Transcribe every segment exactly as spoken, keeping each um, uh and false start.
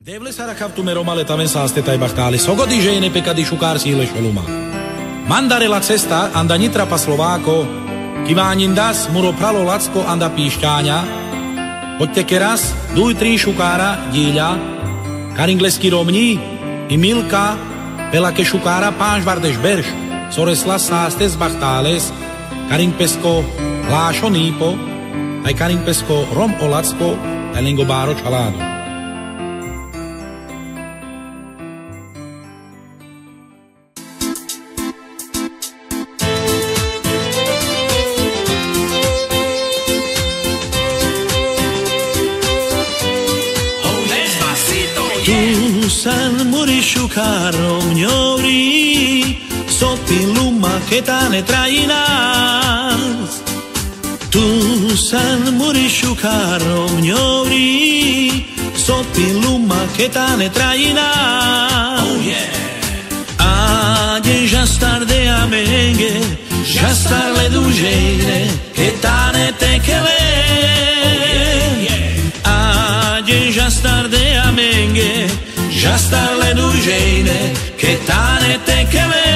Devle sara kaptu meromale taven saaste taibachtáli, sogody žejne pekady šukár síle šeluma. Mandarela cesta anda nitra pa Slováko, kivánin das muro pralo lacko anda píšťáňa, poďte keraz, duj tri šukára díľa, karinglesky romní i milka, pelake šukára páš vardeš berš, soresla saaste zbachtáles, karing pesko hlášo nípo, aj karing pesko rom o lacko, aj lengo báro čaládo. Tu san muri šukárom ňorí, sopilu maketa netrají nás. Tu san muri šukárom ňorí, sopilu maketa netrají nás. Oh yeah. A de jastar de amenge, jastar le dužejne, ketane tekele. Jastar de amenge, jastar le dužejne, ketane tekele.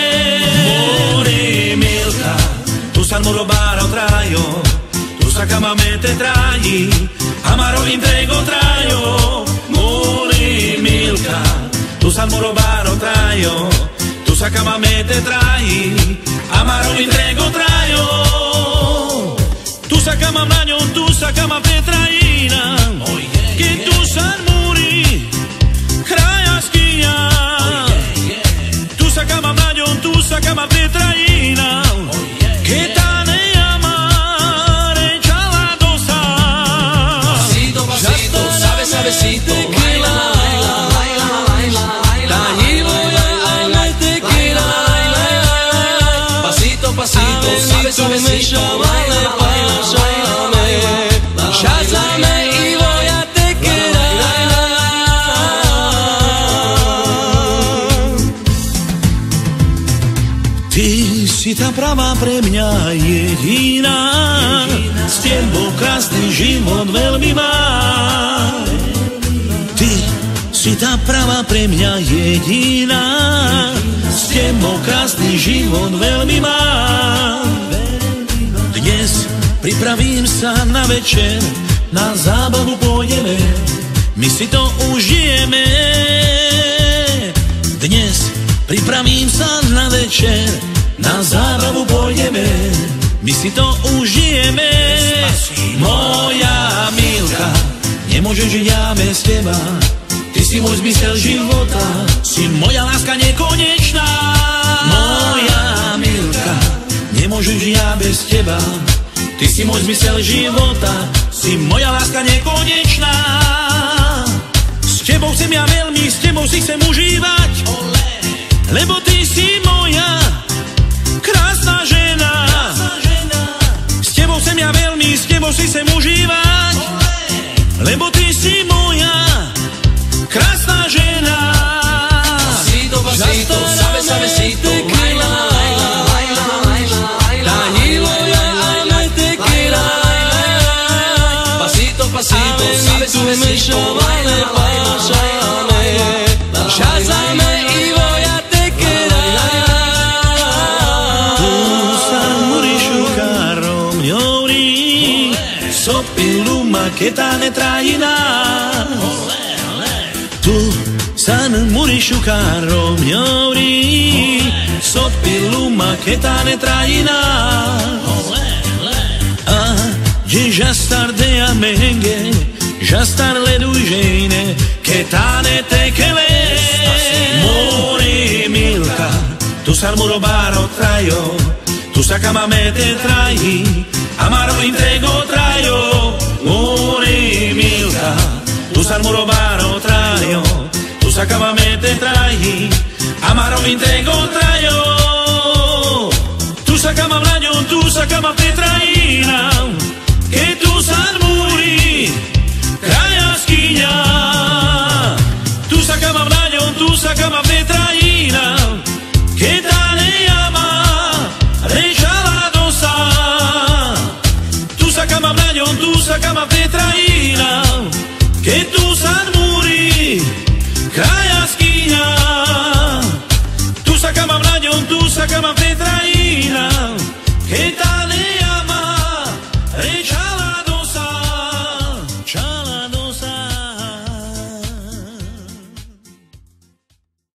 Mori milka, tu san muro baro trajo, tu sa kamamete traji, amaro intrego trajo. Mori milka, tu san muro baro trajo, tu sa kamamete traji, amaro intrego trajo. Tu sa kamam na ňom, tu sa kamamete trajina. Que tu san muri, kraja skija. Tu sa kamam na ňom, tu sa kamam vetrajina. Que ta ne amare čala dosa. Pasito, pasito, sabe, sabecito. Baila, baila, baila, baila, baila. Tañilo, baila, tequila. Pasito, pasito, sabe, sabecito. Baila, baila, baila. Shazame y voy a Ty si tá pravá pre mňa jediná, s tebou krásny život veľmi mám. Ty si tá pravá pre mňa jediná, s tebou krásny život veľmi mám. Dnes pripravím sa na večer, na zábavu pôjdeme, my si to užijeme. Dnes pripravím sa na večer, na zábavu pôjdeme, my si to užijeme. Moja milka, nemôžem žiť ja bez teba, ty si môj zmysel života, si moja láska nekonečná. Moja milka, nemôžem žiť ja bez teba, ty si môj zmysel života, si moja láska nekonečná. S tebou chcem ja veľmi, s tebou si chcem užívať, lebo ty si moja krásna žena. S tebou chcem ja veľmi, s tebou si chcem užívať, lebo ty si moja krásna žena. Pasito, pasito, sabe, sabecito. Baila, baila, baila, baila, baila. Tañilo, baila, tequila. Pasito, pasito, sabe, sabecito. Baila, baila, baila. Shazame y voy a sopilu maketa netrajina. Tu san muri šukárom ňorí, sopilu maketa netrajina. A de jastar de amenge, jastar le dužejne, ketane tekele. Mori milka, tu san muro baro trajo, tu sa kamamete traji, amaro intrego trajo. Mori milka, tu san muro baro trajo, tu sa kamamete traji, amaro intrego trajo. Tu sa kamam na ňom, tu sa kamam te trajina, que tu san muri,